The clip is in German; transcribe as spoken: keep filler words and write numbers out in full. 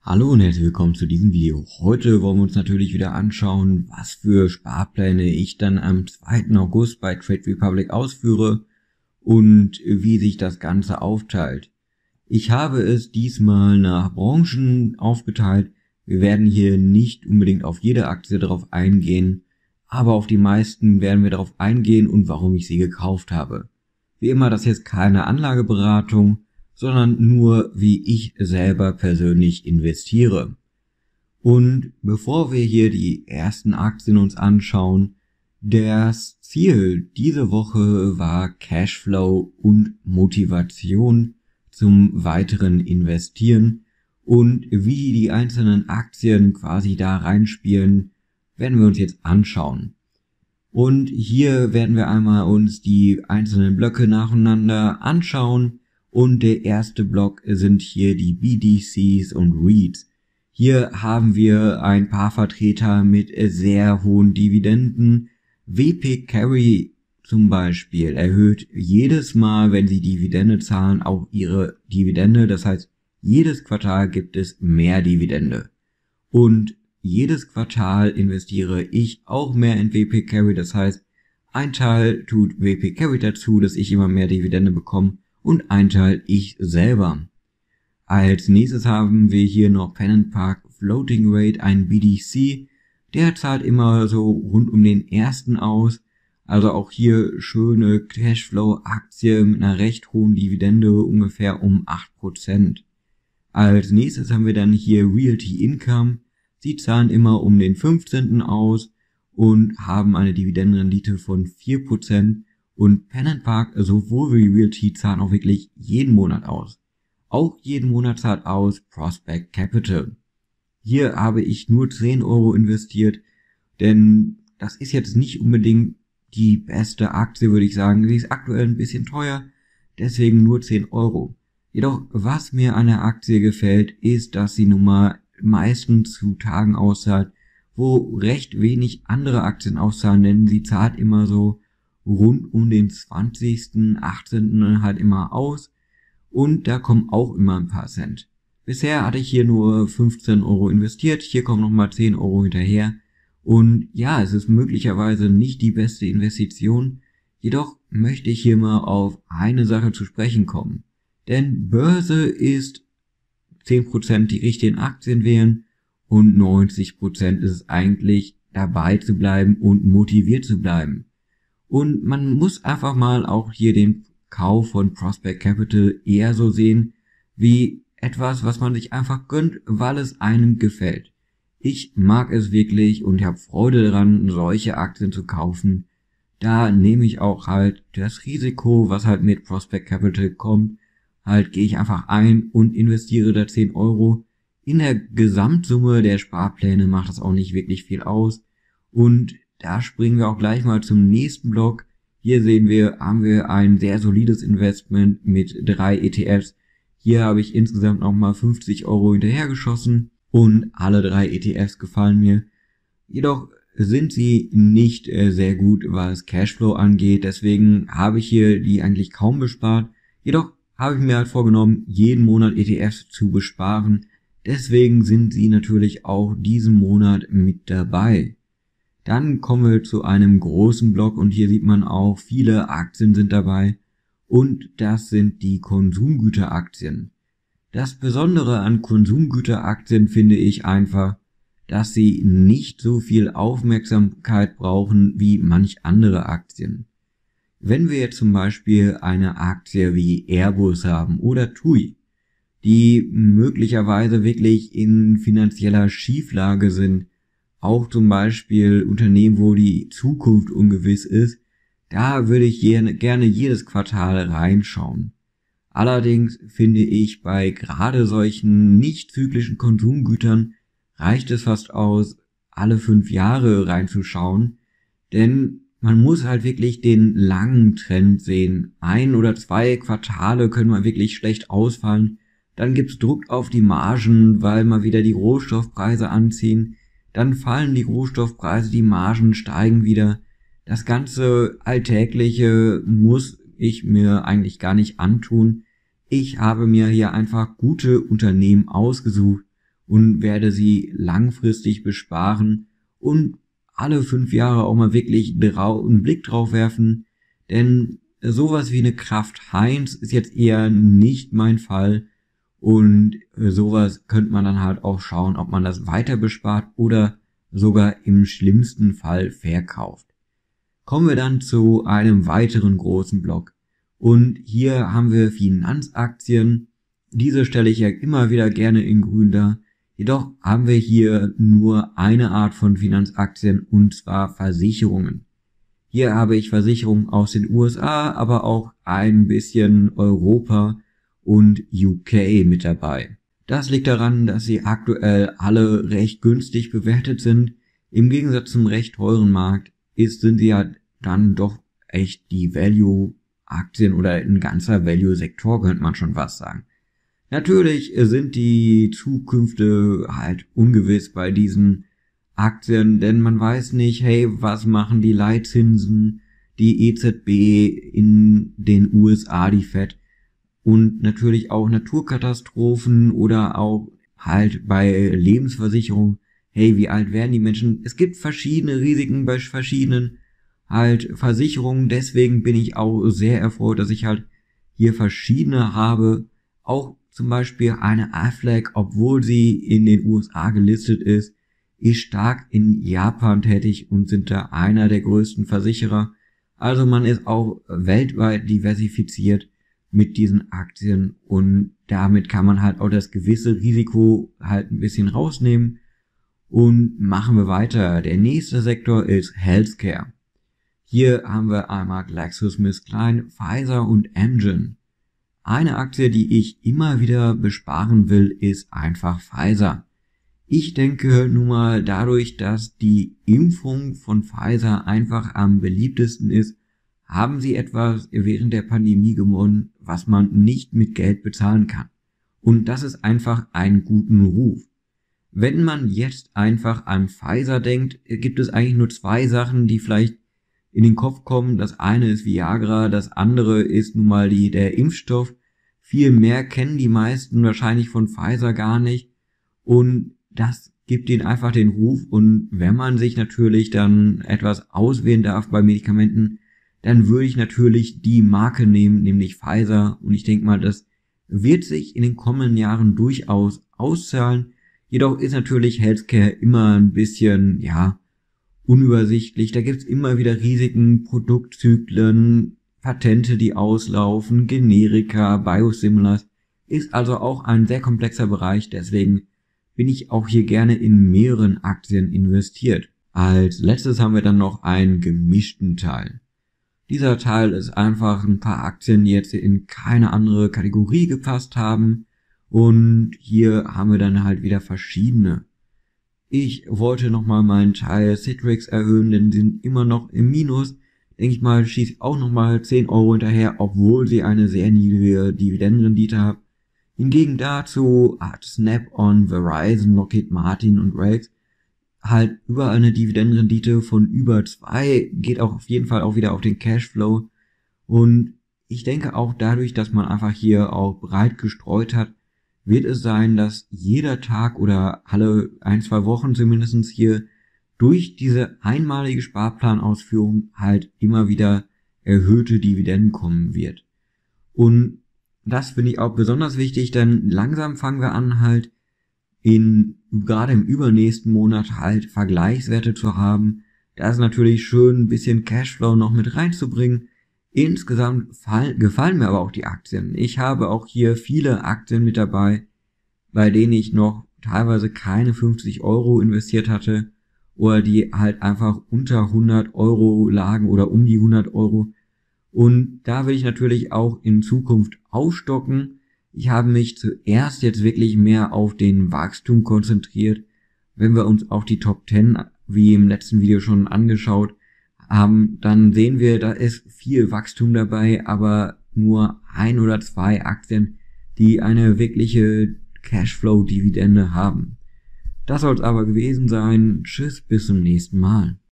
Hallo und herzlich willkommen zu diesem Video. Heute wollen wir uns natürlich wieder anschauen, was für Sparpläne ich dann am zweiten August bei Trade Republic ausführe und wie sich das Ganze aufteilt. Ich habe es diesmal nach Branchen aufgeteilt. Wir werden hier nicht unbedingt auf jede Aktie darauf eingehen, aber auf die meisten werden wir darauf eingehen und warum ich sie gekauft habe. Wie immer, das hier ist keine Anlageberatung, sondern nur, wie ich selber persönlich investiere. Und bevor wir hier die ersten Aktien uns anschauen, das Ziel diese Woche war Cashflow und Motivation zum weiteren Investieren, und wie die einzelnen Aktien quasi da reinspielen, werden wir uns jetzt anschauen. Und hier werden wir einmal uns die einzelnen Blöcke nacheinander anschauen. Und der erste Block sind hier die B D Cs und REITs. Hier haben wir ein paar Vertreter mit sehr hohen Dividenden. W P Carry zum Beispiel erhöht jedes Mal, wenn sie Dividende zahlen, auch ihre Dividende. Das heißt, jedes Quartal gibt es mehr Dividende. Und jedes Quartal investiere ich auch mehr in W P Carry. Das heißt, ein Teil tut W P Carry dazu, dass ich immer mehr Dividende bekomme, und ein Teil ich selber. Als nächstes haben wir hier noch PennantPark Floating Rate, ein B D C. Der zahlt immer so rund um den ersten aus. Also auch hier schöne Cashflow-Aktie mit einer recht hohen Dividende, ungefähr um acht Prozent. Als nächstes haben wir dann hier Realty Income. Sie zahlen immer um den fünfzehnten aus und haben eine Dividendenrendite von vier Prozent. Und PennantPark, sowohl wie Realty, zahlen auch wirklich jeden Monat aus. Auch jeden Monat zahlt aus Prospect Capital. Hier habe ich nur zehn Euro investiert, denn das ist jetzt nicht unbedingt die beste Aktie, würde ich sagen. Sie ist aktuell ein bisschen teuer, deswegen nur zehn Euro. Jedoch, was mir an der Aktie gefällt, ist, dass sie nun mal meistens zu Tagen auszahlt, wo recht wenig andere Aktien auszahlen, denn sie zahlt immer so rund um den zwanzigsten, achtzehnten halt immer aus, und da kommen auch immer ein paar Cent. Bisher hatte ich hier nur fünfzehn Euro investiert, hier kommen nochmal zehn Euro hinterher, und ja, es ist möglicherweise nicht die beste Investition, jedoch möchte ich hier mal auf eine Sache zu sprechen kommen. Denn Börse ist zehn Prozent die richtigen Aktien wählen und neunzig Prozent ist es eigentlich dabei zu bleiben und motiviert zu bleiben. Und man muss einfach mal auch hier den Kauf von Prospect Capital eher so sehen wie etwas, was man sich einfach gönnt, weil es einem gefällt. Ich mag es wirklich und ich habe Freude daran, solche Aktien zu kaufen. Da nehme ich auch halt das Risiko, was halt mit Prospect Capital kommt. Halt gehe ich einfach ein und investiere da zehn Euro. In der Gesamtsumme der Sparpläne macht das auch nicht wirklich viel aus. Und da springen wir auch gleich mal zum nächsten Block. Hier sehen wir, haben wir ein sehr solides Investment mit drei E T Fs. Hier habe ich insgesamt nochmal fünfzig Euro hinterhergeschossen und alle drei E T Fs gefallen mir. Jedoch sind sie nicht äh, sehr gut, was Cashflow angeht. Deswegen habe ich hier die eigentlich kaum bespart. Jedoch habe ich mir halt vorgenommen, jeden Monat E T Fs zu besparen. Deswegen sind sie natürlich auch diesen Monat mit dabei. Dann kommen wir zu einem großen Block und hier sieht man auch, viele Aktien sind dabei, und das sind die Konsumgüteraktien. Das Besondere an Konsumgüteraktien finde ich einfach, dass sie nicht so viel Aufmerksamkeit brauchen wie manch andere Aktien. Wenn wir jetzt zum Beispiel eine Aktie wie Airbus haben oder T U I, die möglicherweise wirklich in finanzieller Schieflage sind, auch zum Beispiel Unternehmen, wo die Zukunft ungewiss ist, da würde ich gerne jedes Quartal reinschauen. Allerdings finde ich, bei gerade solchen nicht zyklischen Konsumgütern reicht es fast aus, alle fünf Jahre reinzuschauen, denn man muss halt wirklich den langen Trend sehen. Ein oder zwei Quartale können mal wirklich schlecht ausfallen, dann gibt's Druck auf die Margen, weil mal wieder die Rohstoffpreise anziehen. Dann fallen die Rohstoffpreise, die Margen steigen wieder. Das ganze Alltägliche muss ich mir eigentlich gar nicht antun. Ich habe mir hier einfach gute Unternehmen ausgesucht und werde sie langfristig besparen und alle fünf Jahre auch mal wirklich einen Blick drauf werfen, denn sowas wie eine Kraft Heinz ist jetzt eher nicht mein Fall und sowas könnte man dann halt auch schauen, ob man das weiter bespart oder sogar im schlimmsten Fall verkauft. Kommen wir dann zu einem weiteren großen Block und hier haben wir Finanzaktien. Diese stelle ich ja immer wieder gerne in grün dar. Jedoch haben wir hier nur eine Art von Finanzaktien und zwar Versicherungen. Hier habe ich Versicherungen aus den U S A, aber auch ein bisschen Europa und U K mit dabei. Das liegt daran, dass sie aktuell alle recht günstig bewertet sind. Im Gegensatz zum recht teuren Markt ist, sind sie ja dann doch echt die Value-Aktien oder ein ganzer Value-Sektor, könnte man schon was sagen. Natürlich sind die Zukünfte halt ungewiss bei diesen Aktien, denn man weiß nicht, hey, was machen die Leitzinsen, die E Z B in den U S A, die Fed und natürlich auch Naturkatastrophen oder auch halt bei Lebensversicherung, hey, wie alt werden die Menschen? Es gibt verschiedene Risiken bei verschiedenen halt Versicherungen, deswegen bin ich auch sehr erfreut, dass ich halt hier verschiedene habe, auch zum Beispiel eine Aflac, obwohl sie in den U S A gelistet ist, ist stark in Japan tätig und sind da einer der größten Versicherer. Also man ist auch weltweit diversifiziert mit diesen Aktien und damit kann man halt auch das gewisse Risiko halt ein bisschen rausnehmen. Und machen wir weiter. Der nächste Sektor ist Healthcare. Hier haben wir einmal GlaxoSmithKline, Pfizer und Amgen. Eine Aktie, die ich immer wieder besparen will, ist einfach Pfizer. Ich denke nun mal dadurch, dass die Impfung von Pfizer einfach am beliebtesten ist, haben sie etwas während der Pandemie gewonnen, was man nicht mit Geld bezahlen kann. Und das ist einfach einen guten Ruf. Wenn man jetzt einfach an Pfizer denkt, gibt es eigentlich nur zwei Sachen, die vielleicht in den Kopf kommen. Das eine ist Viagra, das andere ist nun mal die, der Impfstoff. Viel mehr kennen die meisten wahrscheinlich von Pfizer gar nicht. Und das gibt ihnen einfach den Ruf. Und wenn man sich natürlich dann etwas auswählen darf bei Medikamenten, dann würde ich natürlich die Marke nehmen, nämlich Pfizer. Und ich denke mal, das wird sich in den kommenden Jahren durchaus auszahlen. Jedoch ist natürlich Healthcare immer ein bisschen, ja, unübersichtlich. Da gibt's immer wieder Risiken, Produktzyklen, Patente, die auslaufen, Generika, Biosimilars. Ist also auch ein sehr komplexer Bereich, deswegen bin ich auch hier gerne in mehreren Aktien investiert. Als letztes haben wir dann noch einen gemischten Teil. Dieser Teil ist einfach ein paar Aktien, die jetzt in keine andere Kategorie gepasst haben. Und hier haben wir dann halt wieder verschiedene. Ich wollte nochmal meinen Teil Citrix erhöhen, denn die sind immer noch im Minus. Denke ich mal, schieße ich auch nochmal zehn Euro hinterher, obwohl sie eine sehr niedrige Dividendenrendite haben. Hingegen dazu hat Snap-on, Verizon, Lockheed Martin und Rails halt überall eine Dividendenrendite von über zwei, geht auch auf jeden Fall auch wieder auf den Cashflow. Und ich denke auch dadurch, dass man einfach hier auch breit gestreut hat, wird es sein, dass jeder Tag oder alle ein, zwei Wochen zumindest hier durch diese einmalige Sparplanausführung halt immer wieder erhöhte Dividenden kommen wird. Und das finde ich auch besonders wichtig, denn langsam fangen wir an halt in, gerade im übernächsten Monat halt Vergleichswerte zu haben. Da ist natürlich schön, ein bisschen Cashflow noch mit reinzubringen. Insgesamt fall, gefallen mir aber auch die Aktien. Ich habe auch hier viele Aktien mit dabei, bei denen ich noch teilweise keine fünfzig Euro investiert hatte oder die halt einfach unter hundert Euro lagen oder um die hundert Euro. Und da will ich natürlich auch in Zukunft aufstocken. Ich habe mich zuerst jetzt wirklich mehr auf den Wachstum konzentriert. Wenn wir uns auch die Top zehn, wie im letzten Video schon angeschaut haben, dann sehen wir, da ist viel Wachstum dabei, aber nur ein oder zwei Aktien, die eine wirkliche Cashflow-Dividende haben. Das soll es aber gewesen sein. Tschüss, bis zum nächsten Mal.